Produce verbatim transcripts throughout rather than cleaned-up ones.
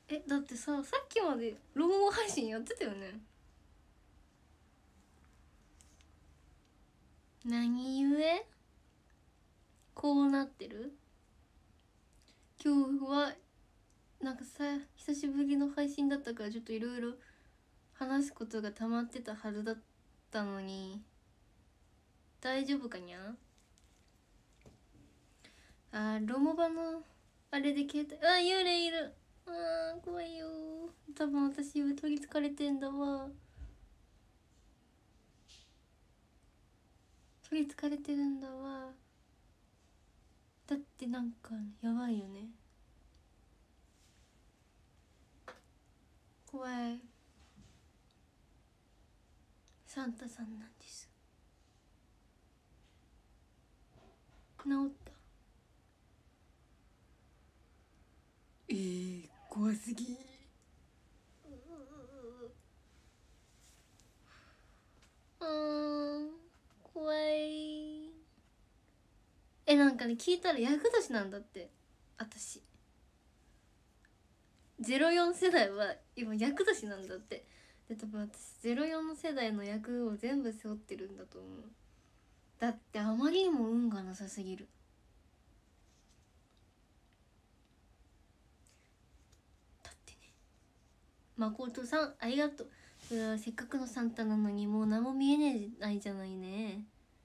え、だってさ、さっきまでロゴ配信やってたよね。何故こうなってる？今日はなんかさ、久しぶりの配信だったからちょっといろいろ話すことが溜まってたはずだったのに、大丈夫かにゃ？あー、ロモバのあれで携帯、あー、幽霊いる。あー、怖いよ。多分私今取りつかれてんだわ。取りつかれてるんだわ。だってなんかやばいよね。怖い。サンタさんなんです。治った？えー、怖すぎ。うーん、怖い。え、なんかね、聞いたら厄年なんだって。私ゼロよん世代は今厄年なんだって。で、多分私ゼロよんの世代の役を全部背負ってるんだと思う。だってあまりにも運がなさすぎる。だってね。誠さんありがとう。うわ、せっかくのサンタなのにもう何も見えねえないじゃないね。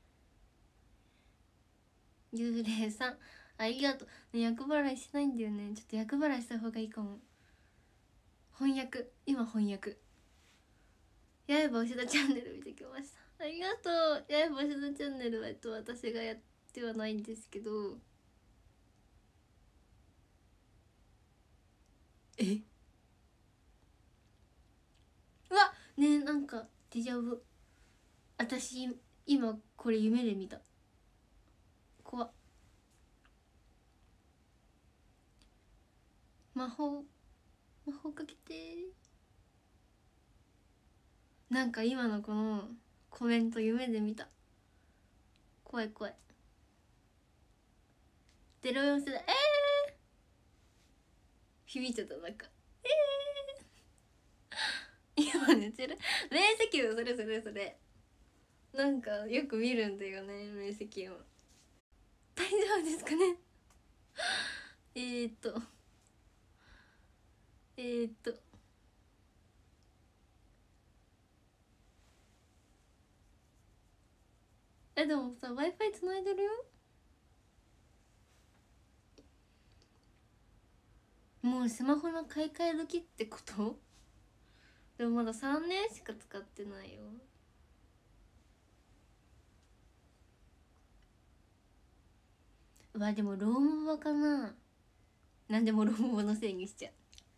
幽霊さんありがとう、ね、厄払いしないんだよね。ちょっと厄払いした方がいいかも。翻訳、今翻訳。八重歯押田チャンネル見てきました。ありがとう。八重歯押田チャンネルは、えっと、私がやってはないんですけど。え、うわねえ、なんかデジャブ。私今これ夢で見た。怖っ。魔法魔法かけて。なんか今のこのコメント夢で見た。怖い怖い。ゼロよん世代、えー、響いちゃった。なんかえー、今寝てる。明晰夢、それそれそれ。なんかよく見るんだよね、明晰夢。大丈夫ですかね。えーっとえーっとえ、でもさ Wi-Fi つないでるよ。もうスマホの買い替え時ってこと？でもまださんねんしか使ってないよ。うわ、でもローモバかな。なんでもローモバのせいにしちゃう。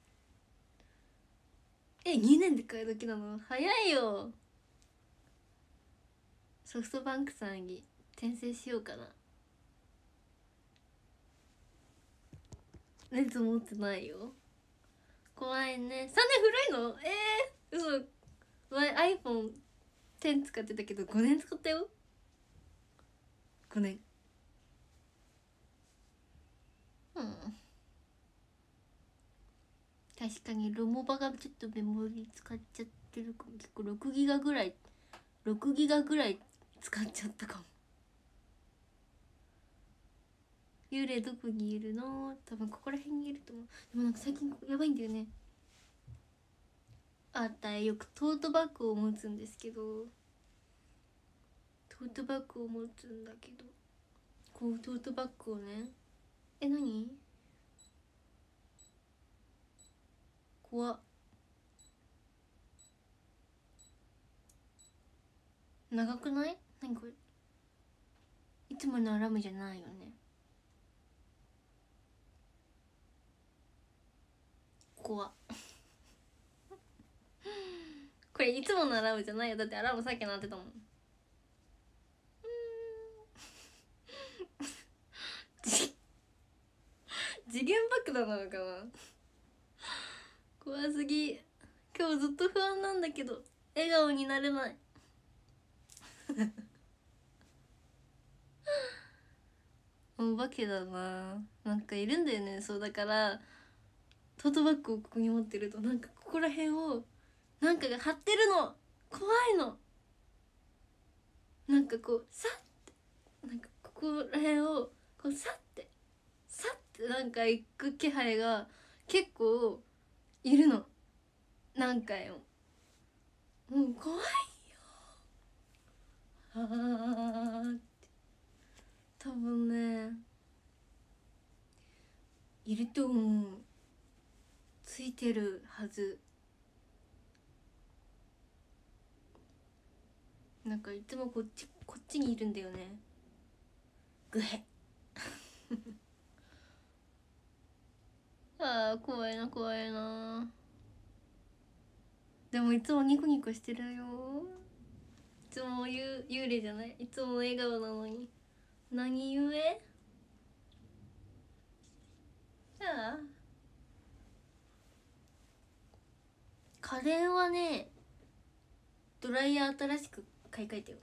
え、にねんで買い時なの？早いよ。ソフトバンクさんに転生しようかな。熱持ってないよ。怖いね。さんねん古いの？えー、嘘。前 アイフォンテン 使ってたけどごねん使ったよ。ごねん。うん、確かにロモバがちょっとメモリ使っちゃってるかも。結構ろくギガぐらいろくギガぐらい使っちゃったかも。幽霊どこにいるの？多分ここら辺にいると思う。でもなんか最近やばいんだよね。あったよくトートバッグを持つんですけど、トートバッグを持つんだけど、こうトートバッグをね、え、何？怖っ。長くない？何これ。いつものアラームじゃないよね。怖っ。これいつものアラームじゃないよ。だってアラームさっき鳴ってたもん。次元爆弾なのかな。怖すぎ。今日ずっと不安なんだけど笑顔になれない。お化けだな。なんかいるんだよね。そうだからトートバッグをここに持ってるとなんかここら辺をなんかが張ってるの、怖いの。なんかこうさってなんかここら辺をこうさってさってなんか行く気配が結構いるの、何回も。もう怖いよあーって。多分ねいると思う、ついてるはず。なんかいつもこっちこっちにいるんだよね、グヘあー怖いな怖いな。でもいつもニコニコしてるよ、いつも幽幽霊じゃない、いつも笑顔なのに何故？ああ家電はね、ドライヤー新しく買い替えたよ。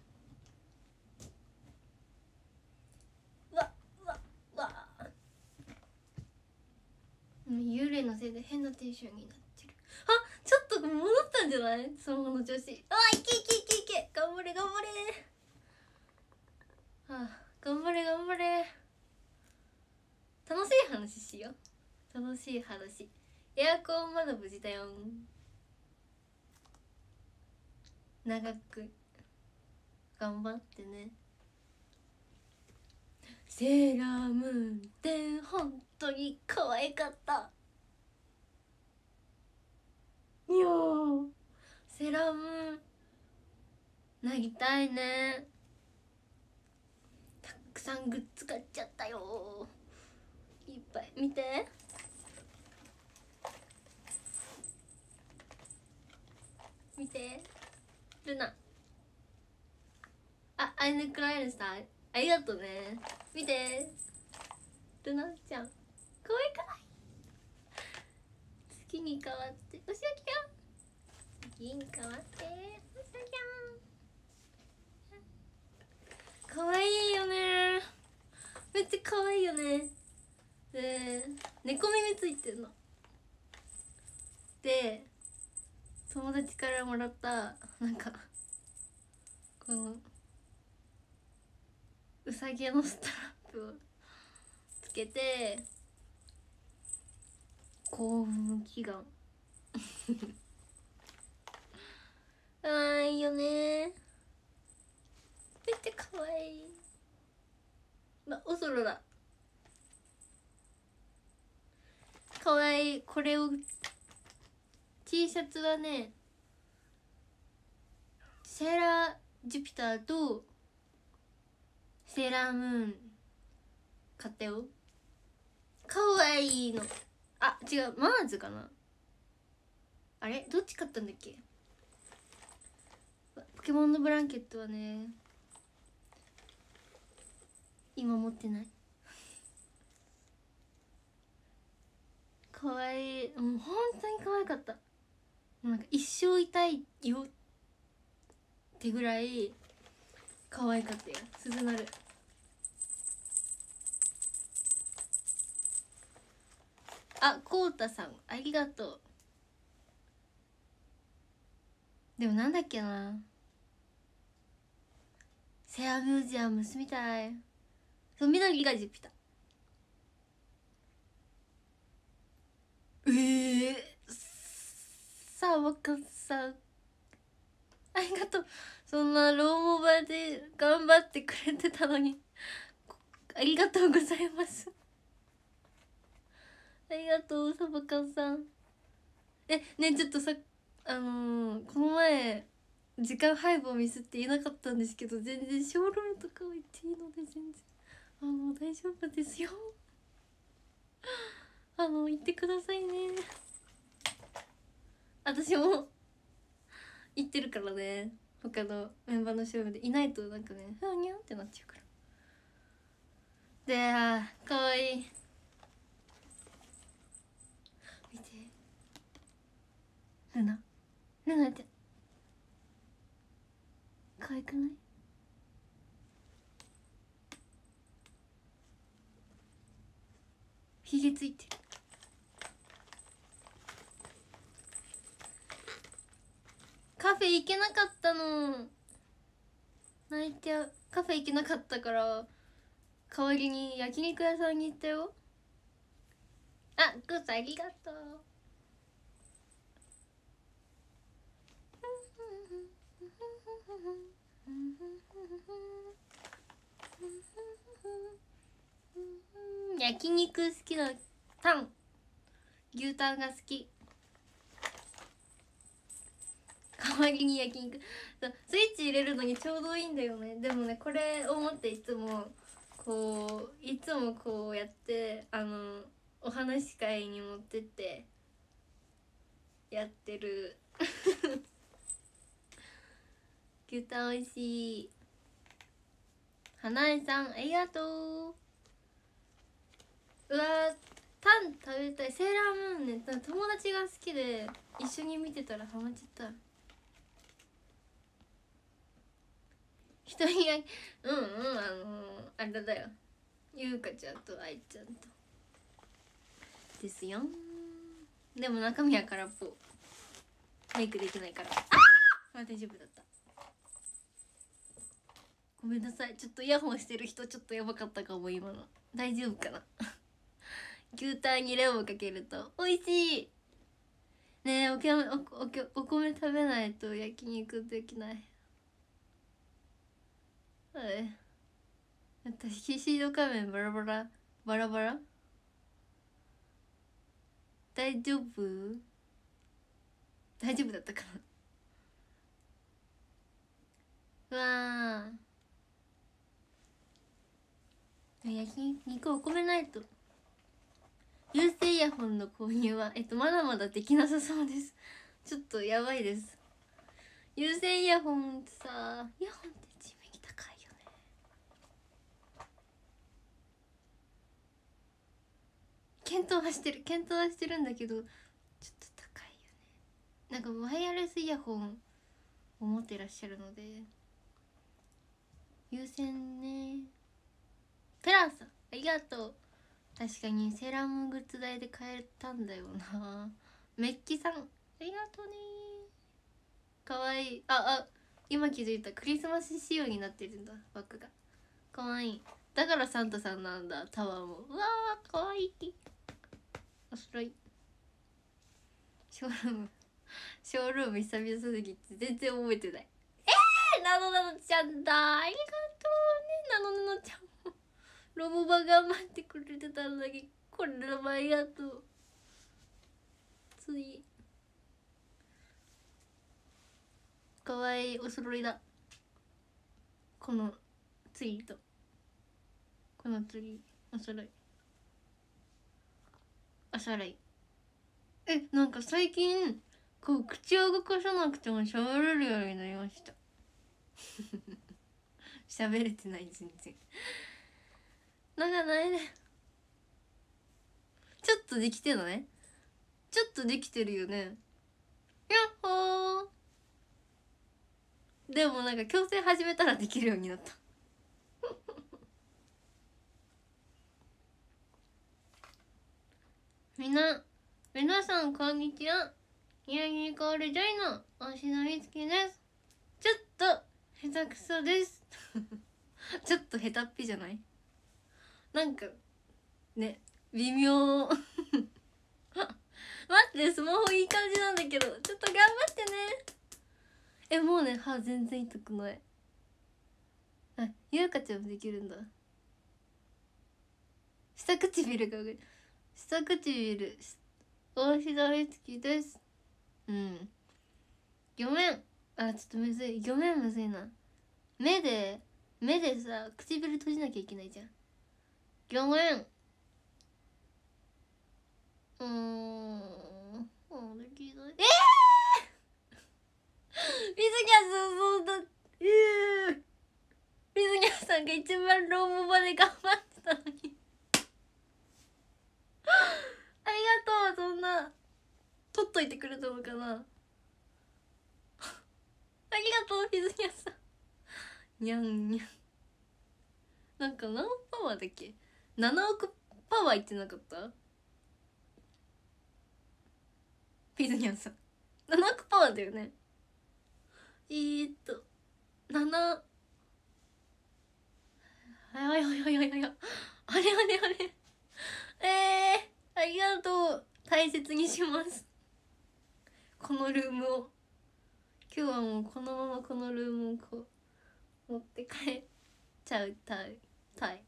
うわうわうわ、幽霊のせいで変なテンションになってる。あ、ちょっと戻ったんじゃない、スマホの調子。あ、いけいけいけいけ、頑張れ頑張れ。あ、頑張れ頑張れ。楽しい話しよう、楽しい話。エアコンまだ無事だよ、長く頑張ってね。セーラームーンって本当に可愛かった。いやー、セーラームーンなりたいね。たくさんグッズ買っちゃったよ、いっぱい。見て見て、ルナ。あ、アイネクライルさんありがとうね。見てルナちゃん、可愛くない？月に変わっておしあきちゃん、月に変わっておしあきちゃん、可愛いよね、めっちゃ可愛いよね。で猫耳ついてんので、友達からもらったなんかこのうさぎのストラップをつけて幸運祈願あーいいよね、めっちゃ可愛い。ま、おそろだ、可愛い。これを T シャツはね、セーラージュピターとセーラームーン買ったよ、可愛いの。あ、違う、マーズかな、あれどっち買ったんだっけ。ポケモンのブランケットはね今持ってない。可愛い、もう本当に可愛かった。なんか一生いたいよってぐらい可愛かったよ、鈴なる。あ、こうたさんありがとう。でもなんだっけな、セアミュージアム住みたい。そう、緑がジュピター。ええー、さあ若さんありがとう。そんなローモバで頑張ってくれてたのにありがとうございますありがとうサバカンさん。えね、ちょっとさ、あのー、この前時間配分をミスって言えなかったんですけど、全然ショールームとかは言っていいので全然あの大丈夫ですよあの言ってくださいね。私も言ってるからね、他のメンバーのショールームでいないとなんかね、ふわにゃんってなっちゃうから。で、あーかわいい、見てルナ、ルナちゃん可愛くない？ひげついてる。 フェ行けなかったの。泣いちゃう。カフェ行けなかったから代わりに焼肉屋さんに行ったよ。あ、グッズありがとう。焼肉好きなタン、牛タンが好き。代わりに焼肉、スイッチ入れるのにちょうどいいんだよね。でもね、これを持っていつもこういつもこうやってあのお話し会に持ってってやってる。牛タンおいしい。花江さんありがとう。うわー、タン食べたい。セーラームーンね、友達が好きで一緒に見てたらハマっちゃった。一人焼き、うんうん、あのー、あれだよ、ゆうかちゃんと愛ちゃんとですよ。でも中身は空っぽ、メイクできないから。ああ、大丈夫だった。ごめんなさい、ちょっとイヤホンしてる人ちょっとやばかったかも今の。大丈夫かな。牛タンにレモンかけると美味しいね。え、お米おおお米食べないと焼肉できない。はい、私シード仮面バラバラバラバラ。大丈夫大丈夫だったかな。うわー、焼肉お米ないと。有線イヤホンの購入はえっとまだまだできなさそうです。ちょっとやばいです。有線イヤホンってさ、イヤホンって地味に高いよね。検討はしてる検討はしてるんだけどちょっと高いよね。なんかワイヤレスイヤホンを持ってらっしゃるので有線ね。テラさんありがとう。確かにセーラームーングッズ代で買えたんだよな。メッキさんありがとうね。かわいい。ああ、今気づいた。クリスマス仕様になってるんだ、バッグが。かわいい。だからサンタさんなんだ、タワーも。うわー、かわいい。おしろい。ショールームショールーム久々すぎて全然覚えてない。えー、なのなのちゃんだ。ありがとうね、なのなのちゃんも。ロボバ頑張ってくれてたんだけど、これもありがとう。次かわいいお揃いだ。このツリーとこのツリーお揃い。お揃い。え、なんか最近こう口を動かさなくても喋れるようになりました。喋れてない全然。なんかないね。ちょっとできてない？ちょっとできてるよね。やっほー。でもなんか矯正始めたらできるようになった。みな皆さんこんにちは。宮城ニコールジョイの大志みつきです。ちょっと下手くそです。ちょっと下手っぴじゃない？なんかね、微妙。待って、スマホいい感じなんだけど、ちょっと頑張ってね。え、もうね、歯全然痛くない。あ、ゆうかちゃんもできるんだ。下唇が上が下唇大志みつきです。うん、ごめん。あ、ちょっとむずい。ごめん、むずいな。目で目でさ、唇閉じなきゃいけないじゃん。ごめん。うーん、あ、できない。ええー、水木さん、そうだ。ええー、水木さんが一番ローモバで頑張ってたのに。ありがとう。そんな取っといてくれたのかな。ありがとう水木さん。にゃんにゃん。なんか何パワーだっけ？ななおくパワーいってなかった？ピズニャンさんななおくパワーだよね。 えー、っとなな、はいはいはいはいはいはい、あれあれあれ、えー、ありがとう、大切にします。このルームを今日はもうこのままこのルームをこう持って帰っちゃうたいたい。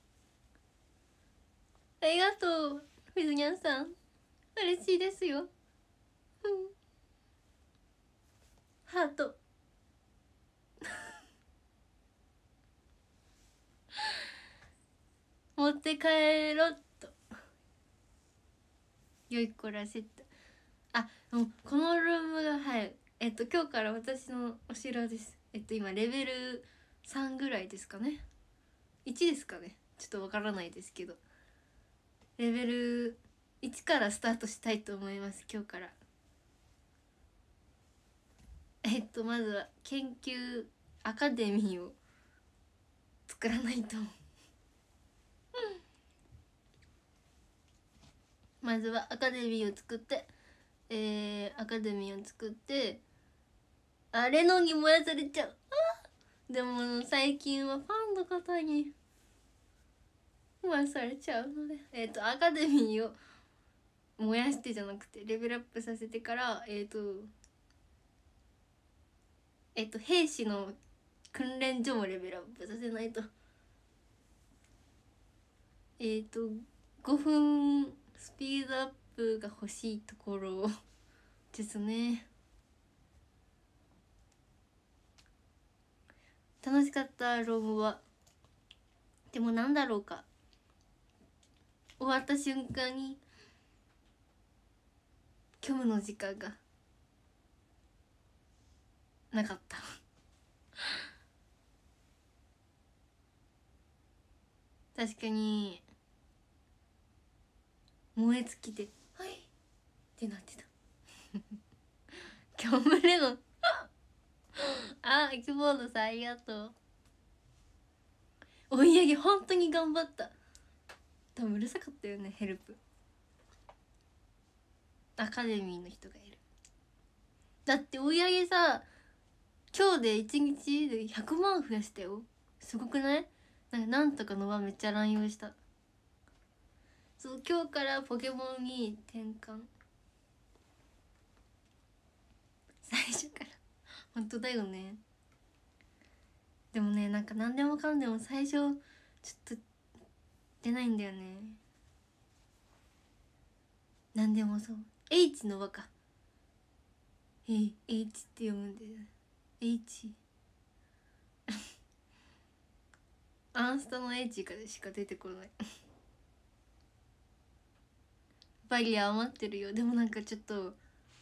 ありがとう水にゃんさん、嬉しいですよ。うん、ハート持って帰ろっと。よい子らセット。あ、もうこのルームが、はいえっと今日から私のお城です。えっと今レベルさんぐらいですかね、いちですかね、ちょっとわからないですけど、レベルいちからスタートしたいと思います。今日から。えっとまずは研究アカデミーを作らないとまずはアカデミーを作って、えー、アカデミーを作って、あレノンに燃やされちゃう。あでも最近はファンの方に燃やされちゃうので、えっとアカデミーを燃やしてじゃなくてレベルアップさせてから、えっとえっと兵士の訓練所もレベルアップさせないと。えっとごふんスピードアップが欲しいところですね。楽しかったロームは。でもなんだろうか、終わった瞬間に虚無の時間がなかった確かに燃え尽きて「はい」ってなってた今日もレノンあ、生き物さんありがとう。追い上げ本当に頑張った。多分うるさかったよねヘルプ。アカデミーの人がいる。だって追い上げさ今日でいちにちでひゃくまん増やしたよ。すごくない？なんかなんとかの輪めっちゃ乱用した。そう今日からポケモンに転換、最初から本当だよね。でもねなんか何でもかんでも最初ちょっと出ないんだよね。何でもそう H の輪か、え H って読むんだよ H アンスタの H からしか出てこないバリア余ってるよ。でもなんかちょっと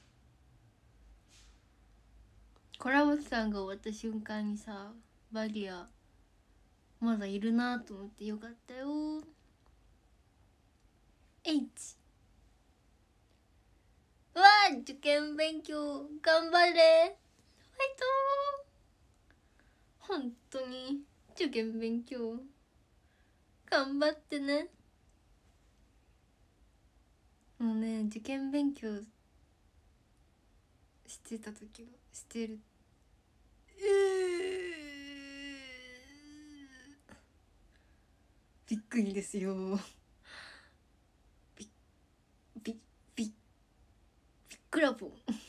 コラボ期間が終わった瞬間にさバリアまだいるなと思ってよかったよ。 H わあ受験勉強頑張れファイトー。本当に受験勉強頑張ってね。もうね受験勉強してた時がしてる。うびっくりですよ。びびびびっくらぽんえー、あ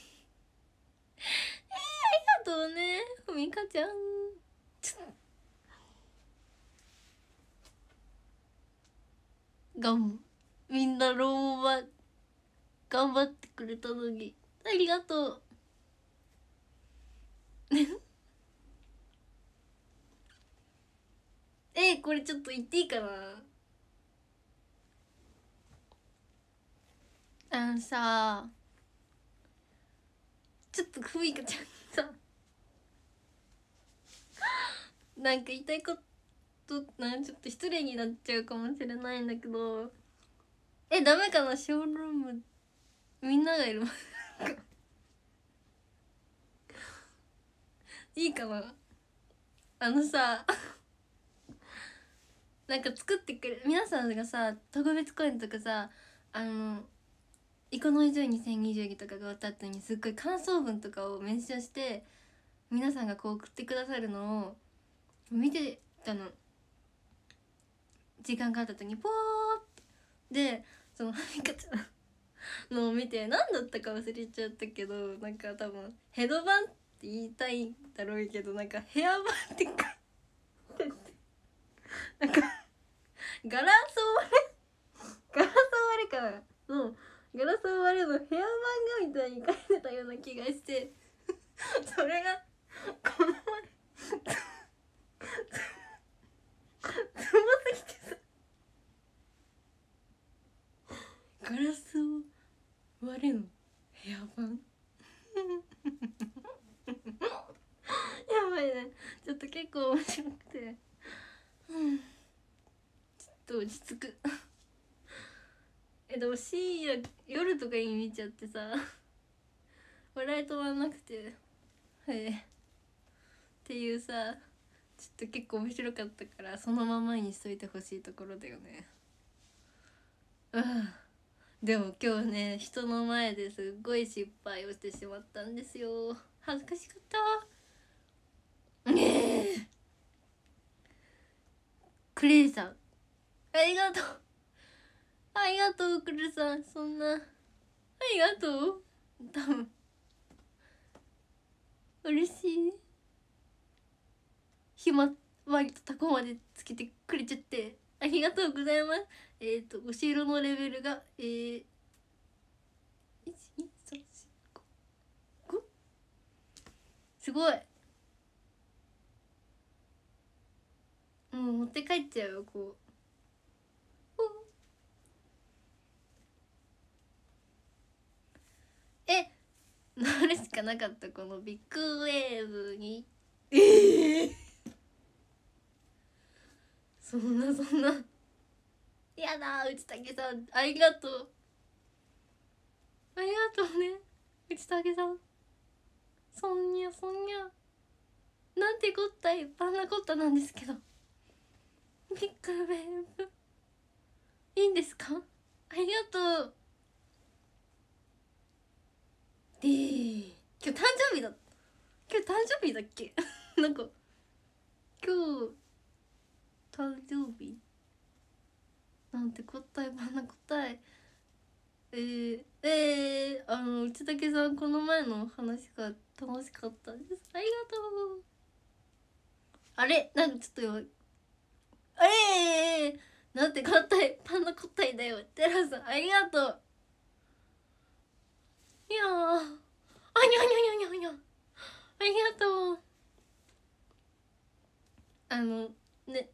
りがとうねふみかちゃん。がんみんなローマ頑張ってくれたのにありがとうえー、これちょっと言っていいかな。あのさちょっとふみかちゃんさなんか言いたいことなんちょっと失礼になっちゃうかもしれないんだけど、えダメかなショールームみんながいるいいかな。あのさなんか作ってくれ皆さんがさ特別公演とかさあの「イコノイジョイにせんにじゅうに」とかが終わった後にすっごい感想文とかをメンションして皆さんがこう送ってくださるのを見てたの。時間があった時にポーってでそのはみかちゃんのを見て何だったか忘れちゃったけど、なんか多分ヘドバンって言いたいんだろうけど、なんかヘアバンって書いてあってなんかガラスを割れガラスを割れかなのガラスを割れのヘアバン画みたいに書いてたような気がしてそれがこの前つぼすぎてさガラスを割れのヘアバンやばいね、ちょっと結構面白くて、うん、ちょっと落ち着くえでも深夜夜とかに見ちゃってさ笑い止まんなくて、はいっていうさ、ちょっと結構面白かったからそのままにしといてほしいところだよね。うん。でも今日ね人の前ですっごい失敗をしてしまったんですよ。恥ずかしかったねえ。クレイさんありがとうありがとうクレさん、そんなありがとう。多分嬉しい。ひまわりとタコまでつけてくれちゃってありがとうございます。えっ、ー、と後ろのレベルがえー、いちにさんしごすごい。もう持って帰っちゃうよこう。えなるしかなかったこのビッグウェーブに。ええー、そんなそんなやだ内武さんありがとうありがとうね内武さん。そんにゃそんにゃなんてこったいパンナコッタなんですけどビッグウェーブいいんですか。ありがとう。で今日誕生日だ今日誕生日だっけなんか今日誕生日なんて答えばな答ええー、えー、あの内武さんこの前の話が楽しかったです。ありがとう。あれなんかちょっとあれー、なんて答えパンの答えだよテラさんありがとう。いやーあにゃにゃにゃにゃにゃありがとう。あのね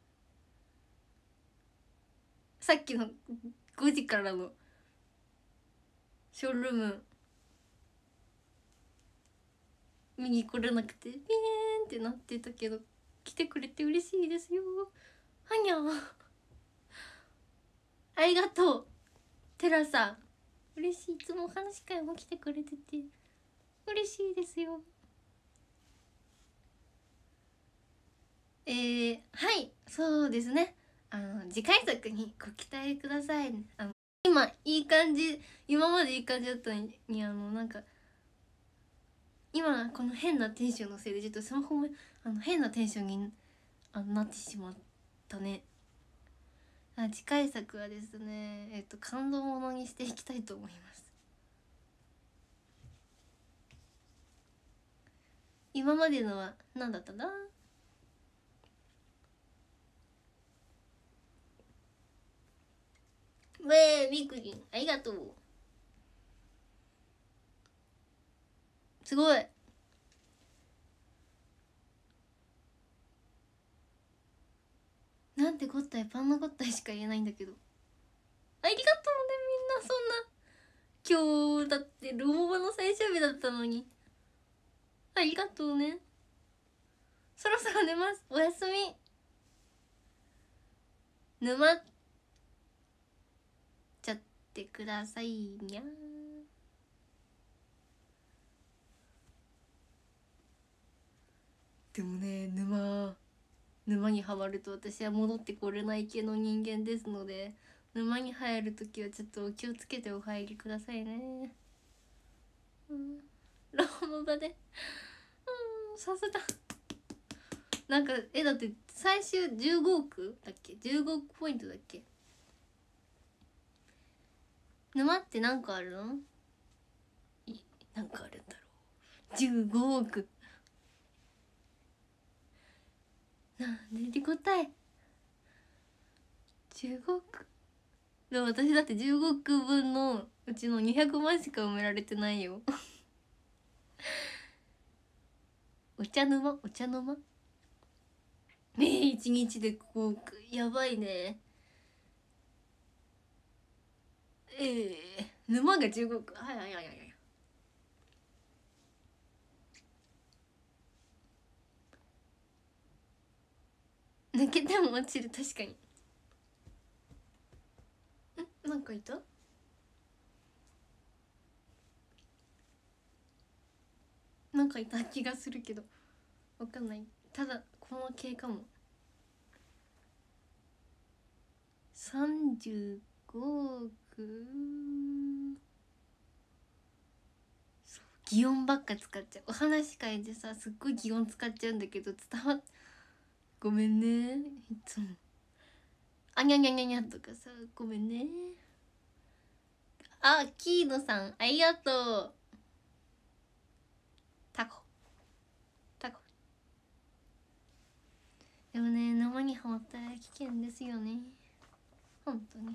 さっきのごじからのショールーム見に来れなくてピーンってなってたけど来てくれて嬉しいですよ。はにゃありがとうテラさん嬉しい。いつもお話し会も来てくれてて嬉しいですよ。えー、はいそうですね、あの次回作にご期待ください、ね、あの今いい感じ今までいい感じだったのにあのなんか今この変なテンションのせいでちょっとスマホもあの変なテンションにあのなってしまったね。あ次回作はですねえっと感動ものにしていきたいと思います。今までのは何だったんだ。ウェービクリンありがとう。すごいなんてこったいパンナコッタイしか言えないんだけどありがとうねみんな。そんな今日だってルモバの最終日だったのにありがとうね。そろそろ寝ます。おやすみ。沼っちゃってくださいにゃー。でもね沼沼にはまると私は戻ってこれない系の人間ですので沼に入るときはちょっとお気をつけてお入りくださいね。うんローモバでうんさすが。なんかえだって最終じゅうごおくだっけ、じゅうごおくポイントだっけ。沼って何個あるの？い何個あるんだろう。じゅうごおく。なんで答えじゅうごおくでも私だってじゅうごおくぶんのうちのにひゃくまんしか埋められてないよお茶沼お茶沼えー、いちにちでごおくやばいね。えー、沼がじゅうごおく、はいはいはいはい。抜けても落ちる、確かに。んなんかいた？なんかいた気がするけどわかんない。ただこの系かも。さんじゅうごおく。擬音ばっか使っちゃう。お話し会でさすっごい擬音使っちゃうんだけど伝わっごめんねいつも。あにゃにゃにゃにゃとかさごめんね。あキーノさんありがとう。タコタコ。でもね沼にハマったら危険ですよね本当に。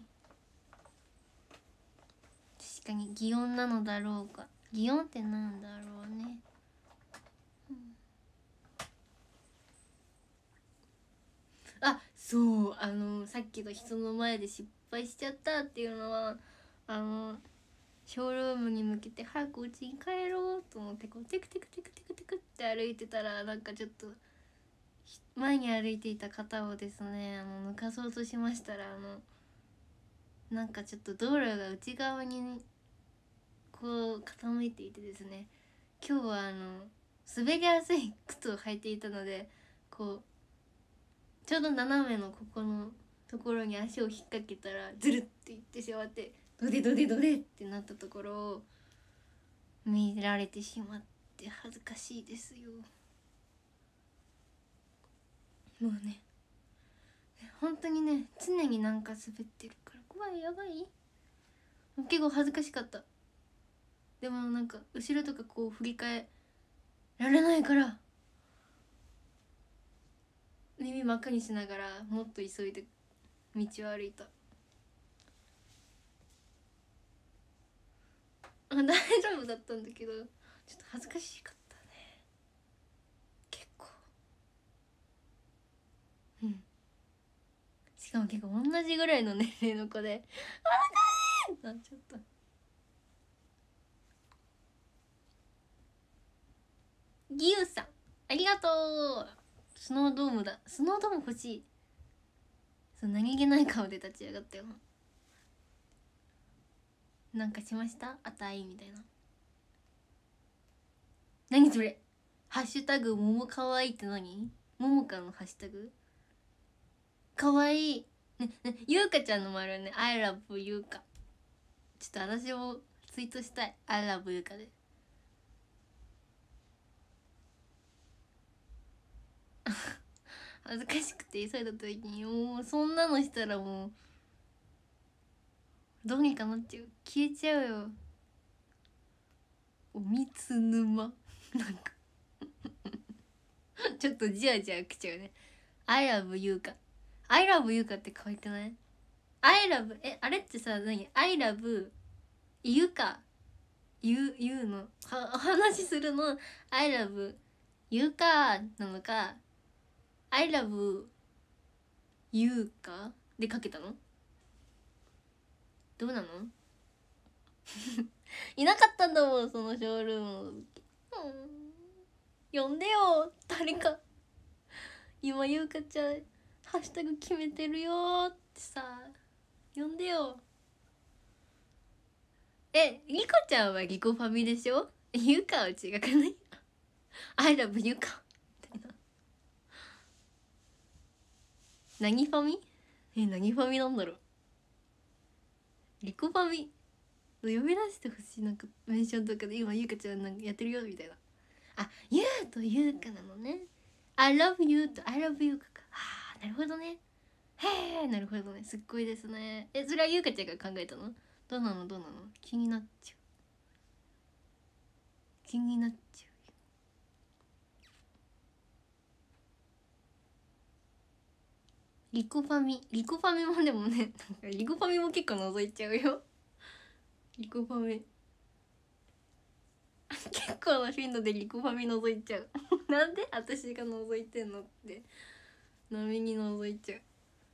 確かに擬音なのだろうか。擬音ってなんだろうね、うん、あそうあのさっきの人の前で失敗しちゃったっていうのはあのショールームに向けて早く家に帰ろうと思ってこうテクテクテクテクテクって歩いてたらなんかちょっと前に歩いていた方をですねあの抜かそうとしましたらあのなんかちょっと道路が内側にこう傾いていてですね、今日はあの滑りやすい靴を履いていたのでこうちょうど斜めのここのところに足を引っ掛けたらズルっていってしまってドデドデドデってなったところを見られてしまって恥ずかしいですよ。もうね本当にね常になんか滑ってるから怖い、やばい。結構恥ずかしかった。でもなんか後ろとかこう振り返られないから耳真っ赤にしながらもっと急いで道を歩いた。あ大丈夫だったんだけどちょっと恥ずかしかったね結構。うん、しかも結構同じぐらいの年齢の子で「あーかい!」ってなっちゃった。ギユさんありがとう。スノードームだ、スノードーム欲しい。そう何気ない顔で立ち上がったよ。なんかしましたあたいみたいな。何それハッシュタグももかわいいって何？ももかのハッシュタグかわいいね。ねゆうかちゃんのもあるね。 I love ゆうか。ちょっと私もツイートしたい I love ゆうかで恥ずかしくて急いだ時にもうそんなのしたらもうどうにかなっちゃう、消えちゃうよ。おみつ沼なんかちょっとじわじわきちゃうね。 I love ゆうか I love ゆうかって可愛くない？ I love えあれってさ何 I love ゆうかゆうゆうのはお話しするの I love ゆうかなのか I love ゆうかでかけたの？どうなのいなかったんだもんそのショールーム。うん呼んでよ誰か。今ゆうかちゃんハッシュタグ決めてるよってさ呼んでよ。えリコちゃんはリコファミでしょ。ゆうかは違くない？ I love ゆうかみたいな。何ファミ？え何ファミなんだろう。リコファミ呼び出してほしい。なんかメンションとかで今ゆうかちゃんなんかやってるよみたいな。あゆうと優香なのね。 I love you と I love you か。あーなるほどね。へえなるほどね。すっごいですね。えそれは優香ちゃんが考えたの？どうなのどうなの？気になっちゃう気になっちゃう。リコファミリコファミもでもね、なんかリコファミも結構覗いちゃうよ。リコファミ結構な頻度でリコファミ覗いちゃう。なんで私が覗いてんのって波に覗いちゃう。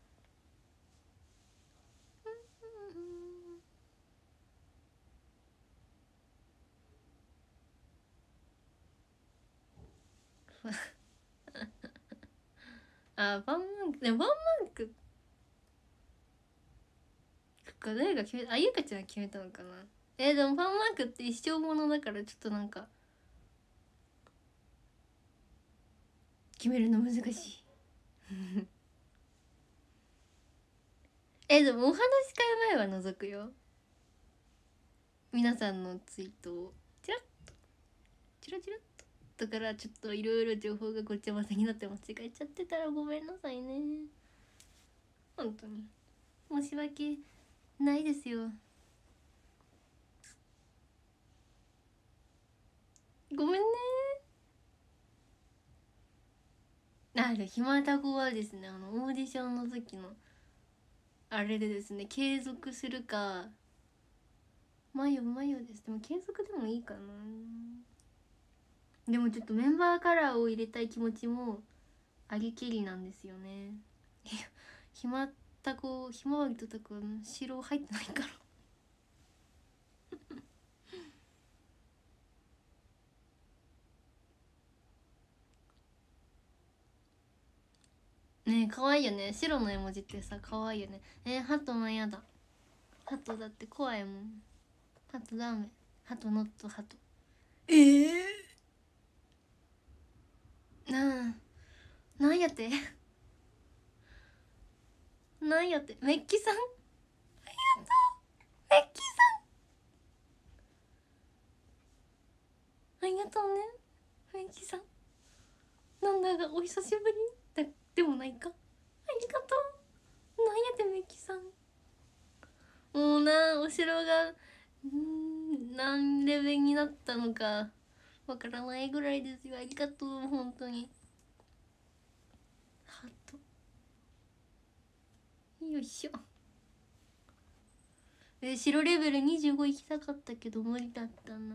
あ、ワンマンクでもワンマンクか誰が決めた？あゆかちゃんが決めたのかな。えー、でもファンマークって一生ものだからちょっとなんか決めるの難しい。えー、でもお話し会前は覗くよ。皆さんのツイートをチラッとチラチラッと。だからちょっといろいろ情報がごちゃ混ぜになって間違えちゃってたらごめんなさいね。本当に申し訳ないですよ。ごめんね。あでひまたこはですね、あのオーディションの時のあれでですね、継続するかマヨマヨです。でも継続でもいいかな。でもちょっとメンバーカラーを入れたい気持ちもありきりなんですよね。ひまたこひまわりとたく白入ってないからねえ可愛いよね。白の絵文字ってさ可愛いよね。えー、ハトもやだ。ハトだって怖いもん。ハトダメ。ハトノットハト。ええー、なあなんやってなんやってメッキさんありがとうメッキさんありがとうねメッキさん。なんだがお久しぶりだでもないか。ありがとう。なんやってメッキさん。もうなお城がん何レベルになったのかわからないぐらいですよ。ありがとう本当に。ハートよいしょ。え白レベルにじゅうご行きたかったけど無理だったな。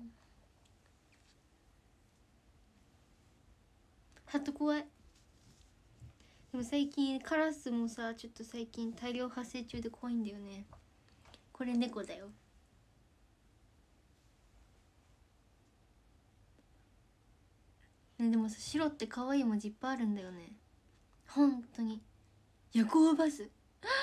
ハート怖い。でも最近カラスもさちょっと最近大量発生中で怖いんだよね。これ猫だよ。ね、でもさ白って可愛い文字いっぱいあるんだよね本当に。夜行バス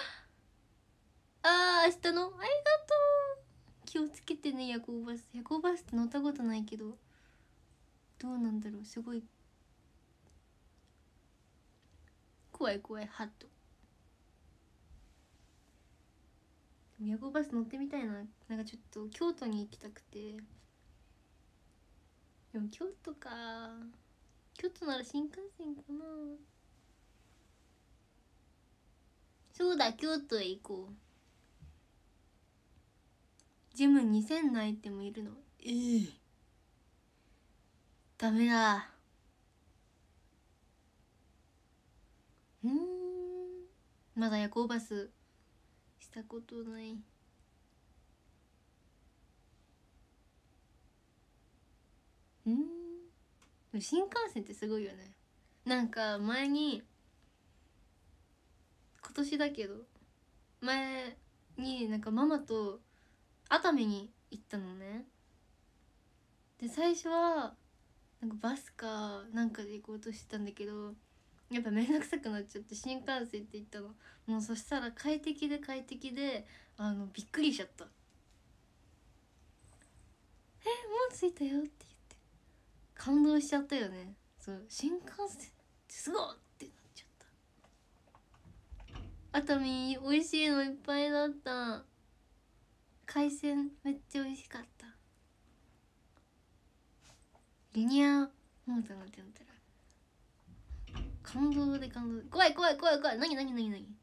あー明日のありがとう。気をつけてね夜行バス。夜行バスって乗ったことないけどどうなんだろう。すごい怖い怖いハット。夜行バス乗ってみたいな。なんかちょっと京都に行きたくて。でも京都か京都なら新幹線かな。そうだ京都へ行こう。ジムにせんのアイテムいるのええー、ダメだ。うんまだ夜行バスしたことない。うん新幹線ってすごいよね。なんか前に今年だけど前になんかママと熱海に行ったのね。で最初はなんかバスかなんかで行こうとしてたんだけどやっぱ面倒くさくなっちゃって新幹線って言ったの。もうそしたら快適で快適であのびっくりしちゃった。えもう着いたよって言って感動しちゃったよね。そう新幹線ってすごいってなっちゃった。熱海美味しいのいっぱいだった。海鮮めっちゃ美味しかった。リニアももさんがってなったら感動で感動で怖い怖い怖い怖い。何何何何や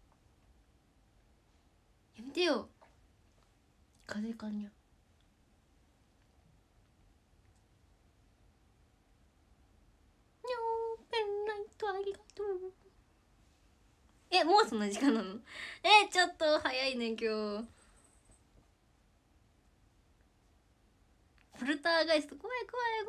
めてよ風邪かにゃ。ペンライトありがとう。え、もうそんな時間なの？え、ちょっと早いね今日。ポルターガイスト怖い怖い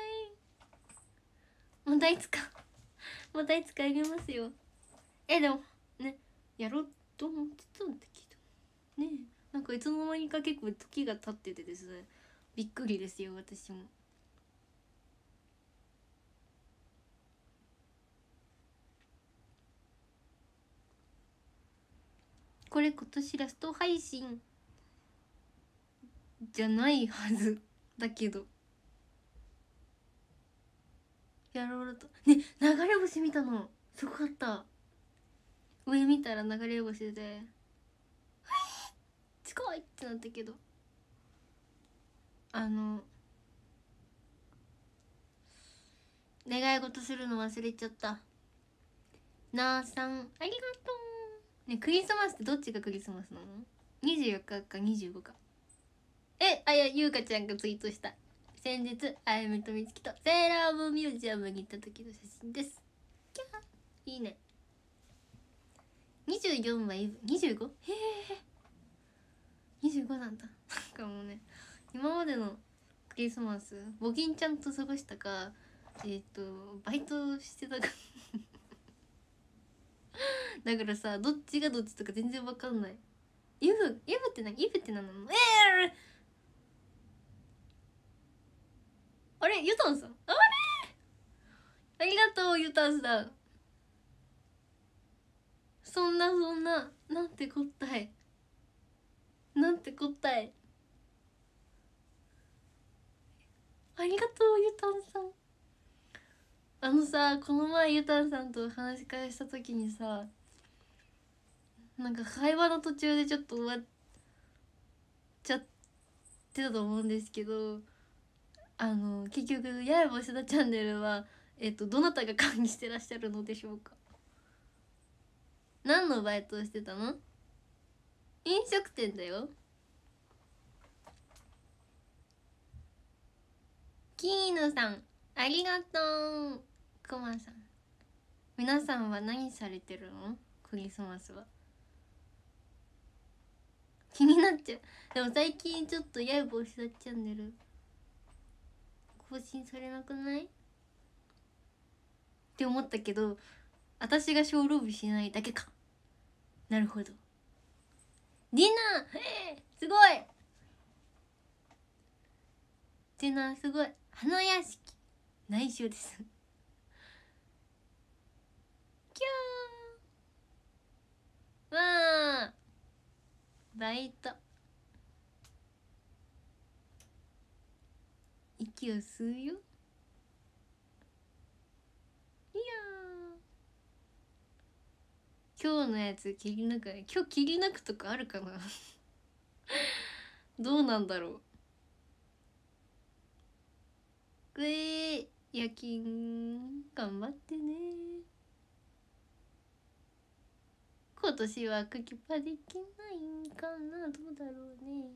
怖い。またいつかまたいつかやりますよ。え、でもねやろうと思ってたんだけどね。えなんかいつの間にか結構時が経っててですね、びっくりですよ私も。これ今年ラスト配信じゃないはずだけどやろうとね。流れ星見たのすごかった。上見たら流れ星で近いってなったけど、あの願い事するの忘れちゃった。なあさんありがとうね。クリスマスってどっちがクリスマスなの？にじゅうよっかかにじゅうごか。え、あやゆうかちゃんがツイートした。先日あやめとみつきとセーラームーンミュージアムに行った時の写真です。キャーいいね。にじゅうよんは にじゅうご？ へえにじゅうごなんだ。なんかもうね今までのクリスマスボギンちゃんと過ごしたかえっ、ー、とバイトしてたかだからさどっちがどっちとか全然わかんない。イブイブって何？イブって何なの？えー、あれゆたんさんあれありがとうゆたんさん。そんなそんななんてこったいなんてこったい。ありがとうゆたんさん。あのさこの前ゆたんさんと話し会した時にさなんか会話の途中でちょっと終わっちゃってたと思うんですけど、あの結局「ややぼしだチャンネルは」えっとどなたが管理してらっしゃるのでしょうか？何のバイトをしてたの？飲食店だよ。キーヌさんありがとう。クマさん皆さんは何されてるの？クリスマスは。気になっちゃう。でも最近ちょっとややぼしだチャンネル更新されなくない？って思ったけど私が小ロービしないだけか。なるほど。ディナー、えー、すごい。ディナーすごい。花屋敷内緒ですキャーわーバイト息を吸うよ。いや今日のやつ切り抜くね。今日切り抜くとかあるかなどうなんだろう。ぐえー夜勤頑張ってね。今年はクキパできないんかな。どうだろうね。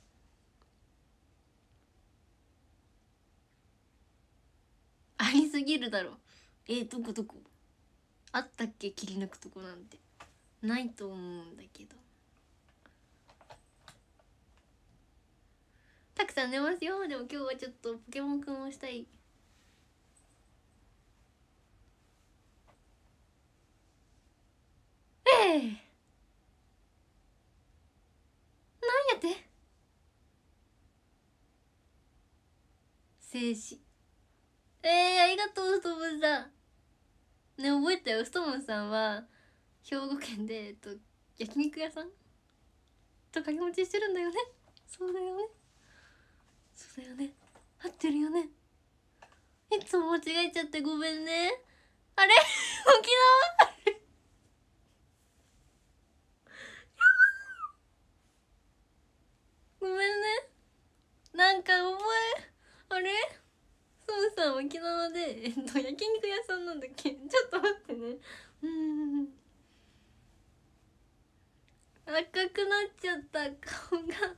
ありすぎるだろ。えー、どこどこあったっけ？切り抜くとこなんてないと思うんだけど。たくさん寝ますよ。でも今日はちょっとポケモンくんをしたい。ええー、なんやって静止。えー、ありがとうストームさん。ね覚えたよ。ストームさんは兵庫県で、えっと、焼肉屋さんと掛け持ちしてるんだよね。そうだよねそうだよね合ってるよね。いつも間違えちゃってごめんね。あれ沖縄ごめんね。なんか覚えあれそうささ沖縄でえっと焼肉屋さんなんだっけ？ちょっと待ってね。うん、赤くなっちゃった顔が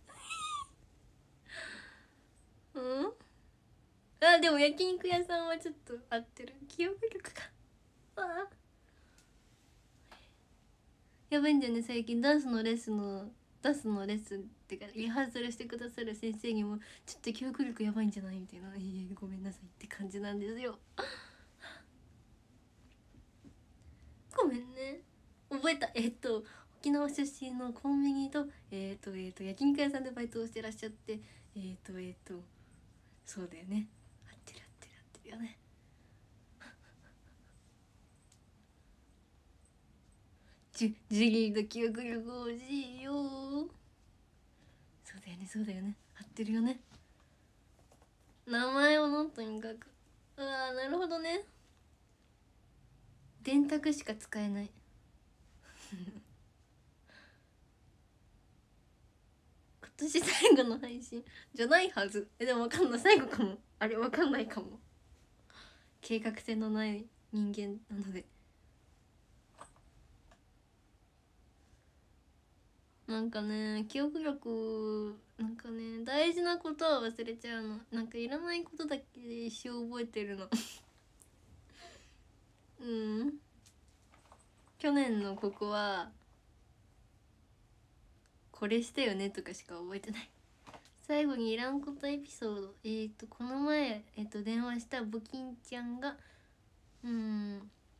うんあ、でも焼肉屋さんはちょっと合ってる。記憶力があやばいんだよね。最近ダンスのレッスンのダンスのレッスンってかリハーサルしてくださる先生にもちょっと記憶力やばいんじゃないみたいな「いいえごめんなさい」って感じなんですよ。ごめんね。覚えた。えっと沖縄出身のコンビニとえっとえっと焼肉屋さんでバイトをしてらっしゃってえっとえっとそうだよね。合ってる合ってる合ってるよね。ジュジュリーの記憶力欲しいよ。そうだよねそうだよね合ってるよね。名前をノートに書く。ああなるほどね。電卓しか使えない今年最後の配信じゃないはず。えでも分かんない。最後かも。あれ分かんないかも。計画性のない人間なので。なんかね記憶力なんかね大事なことは忘れちゃうの。なんかいらないことだけで一生覚えてるのうん去年のここはこれしたよねとかしか覚えてない。最後にいらんことエピソード。えっ、ー、とこの前、えー、と電話したボキンちゃんがうん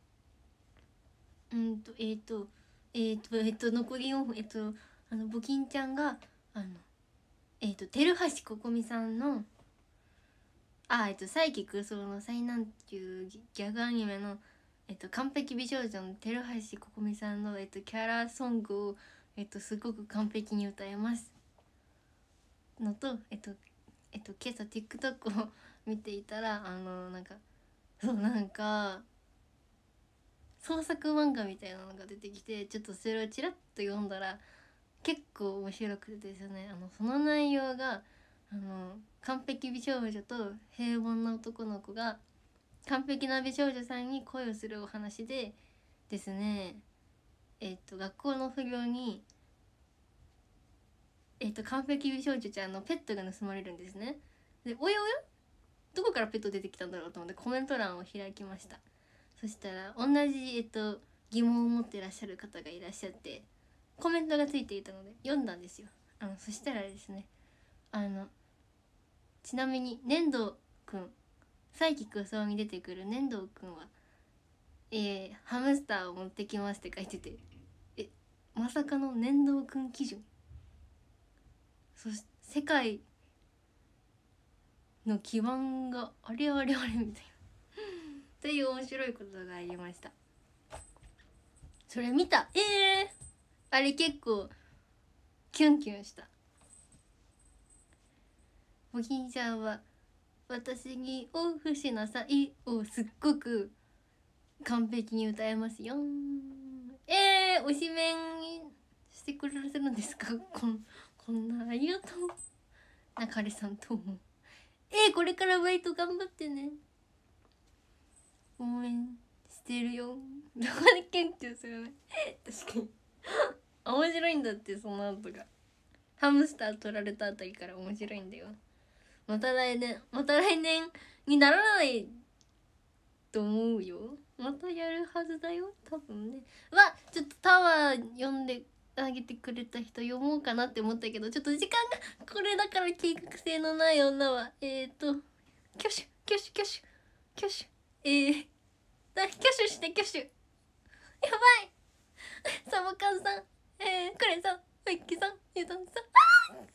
うんとえっ、ー、とえっ、ー、とえっ、と残りよんぷんえっ、とあのボキンちゃんがあのえっ、と照橋ここみさんのあえっ、と佐伯空想の災難っていうギャグアニメのえっと完璧美少女の照橋ここみさんのえっとキャラソングをえっとすごく完璧に歌えますのとえっとえっと今朝 TikTok を見ていたらあのなんかそうなんか創作漫画みたいなのが出てきてちょっとそれをちらっと読んだら結構面白くてですね。あのその内容があの完璧美少女と平凡な男の子が完璧な美少女さんに恋をするお話でですねえっと学校の不良にえっと完璧美少女ちゃんのペットが盗まれるんですね。でおやおやどこからペット出てきたんだろうと思ってコメント欄を開きました。そしたら同じ、えっと、疑問を持ってらっしゃる方がいらっしゃってコメントがついていたので読んだんですよ。あのそしたらですねあのちなみに粘土くんサイキ空想に出てくる粘土くんは、えー、ハムスターを持ってきますって書いててえまさかの粘土くん基準そし世界の基盤があれあれあれみたいなという面白いことがありました。それ見た。えー、あれ結構キュンキュンした。おひんちゃんは私にオフしなさいをすっごく完璧に歌えますよ。えー、推しメンしてくれるんですか。こんこんなありがとう中根さんとも。えー、これからバイト頑張ってね。応援してるよ。どこでキュンキュンするね確かに面白いんだって。その後がハムスター取られたあたりから面白いんだよ。また来年また来年にならないと思うよ。またやるはずだよ多分ね。わちょっとタワー読んであげてくれた人読もうかなって思ったけどちょっと時間がこれだから計画性のない女はえっ、ー、と挙手挙手挙手挙手えー、挙手して挙手やばいサボカンさんえー、クレさんウッキさんゆうたんさんあー早いよ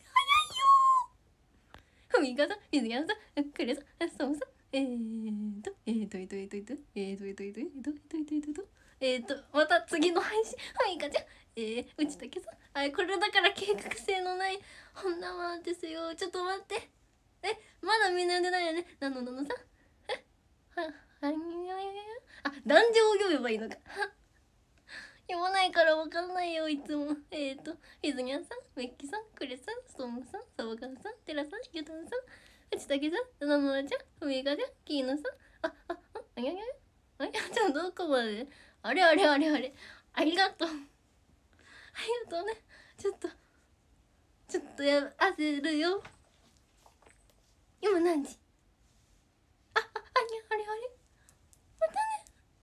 ーふみかさんゆずやんさんクレさんサボさんえーとえーとえーとえーとえーとえーとえーとえーとえーとえーとえーとえーとえーとまた次の配信ふみかちゃんえー内竹さんあこれだから計画性のない女はですよ。ちょっと待ってえまだみんな呼んでないよね。なのなのさんえははにゃあ壇上を読めばいいのか読まないからわかんないよいつも。えっ、ー、と、ひずにゃんさん、メッキさん、クレさん、ストームさん、サバカンさん、テラさん、ユタンさん、 ちたけさん、なのなちゃん、ふみかちゃん、きーのさん、あ、あ、あ、あにゃにゃあにゃちゃん、どこまで、あれあれあれあれ、ありがとうありがとうね。ちょっとちょっとや焦るよ。今何時？